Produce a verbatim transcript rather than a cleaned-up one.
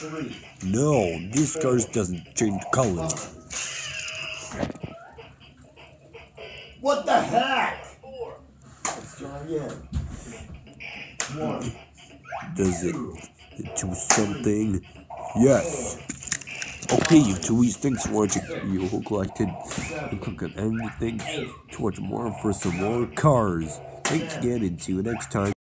No, this car doesn't change colors. What the heck? Let's try again. One. Does it do something? Yes. Okay, you tweets, thanks for watching. You look like it. You click on anything to watch more for some more cars. Thanks again, and see you next time.